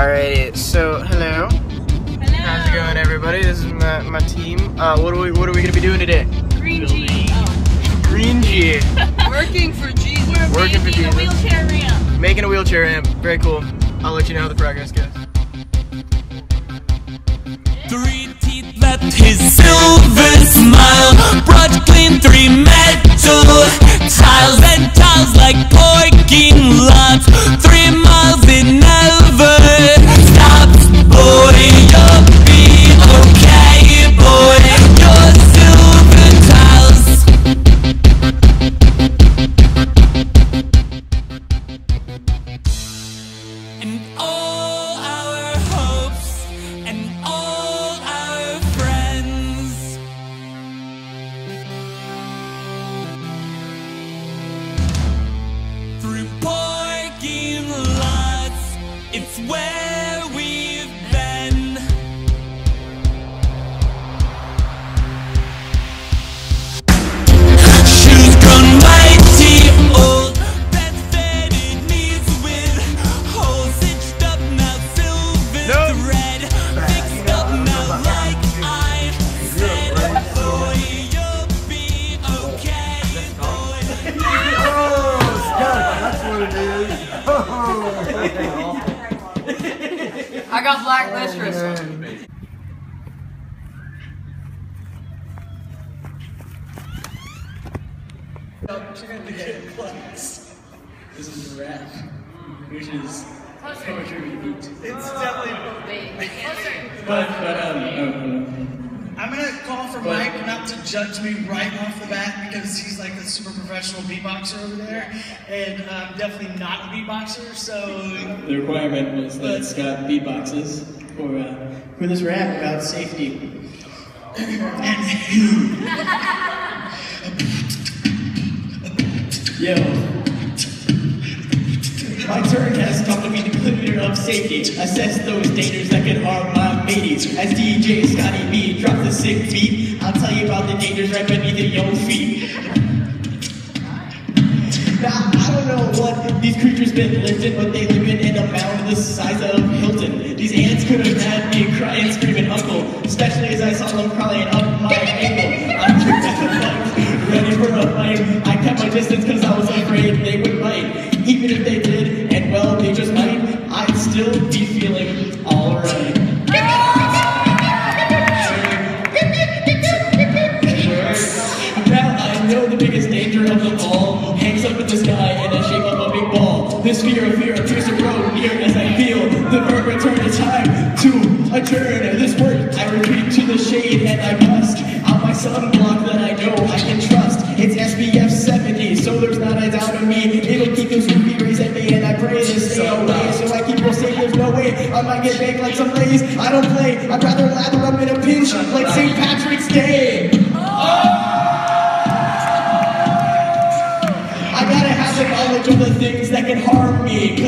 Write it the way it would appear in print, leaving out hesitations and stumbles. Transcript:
Alrighty, so hello. Hello. How's it going, everybody? This is my team. What are we gonna be doing today? Green G. Green G. Working for Jesus. We're Working for Jesus. a wheelchair ramp. Making a wheelchair ramp. Very cool. I'll let you know how the progress goes. 3 teeth left his silver smile, brushed clean 3 metal tiles and tiles like parking lots. 3 miles it never stops, boy. You'll be okay, boy. Your silver tiles. And all our hopes and all our friends. Through parking lots, it's where we've been. Shoes grown mighty old, bed-fitted knees with holes stitched up now, silver thread fixed up now like I said. Boy, you'll be okay, boy. That's what it is. I got black mistress. This is a rap, which is poetry repeat. It's definitely. But I'm gonna call for Mike not to judge me right off the bat because he's like a super professional beatboxer over there, and I'm definitely not a beatboxer. So the requirement was that Scott beatboxes for this rap about safety. Yo. My turn has come to be the limiter of safety. Assess those dangers that could harm my mateys. As DJ Scotty B drops the sick beat, I'll tell you about the dangers right beneath your own feet. Now, I don't know what these creatures been lifting, but they live in a mound the size of Hilton. These ants could have had me crying, screaming uncle, especially as I saw them crawling up my ankle. I tripped at the bugs, ready for a fight. I kept my distance because I was afraid they would bite. Even if they did, and well, they just might, I'd still be feeling alright. Now I know the biggest danger of them all hangs up in the sky in the shape of a big ball. This fear appears to grow near as I feel the verb return. It's time to adjourn this work. I retreat to the shade and I bust out my sunblock that I know I can trust. It's SPF 70, so there's not a doubt in me. It'll keep those UV rays at me, and I pray to stay away. So I keep real safe, there's no way I might get baked like some lays. I don't play, I'd rather lather up in a pinch like St. Patrick's Day. I gotta have the knowledge of the things that can harm me.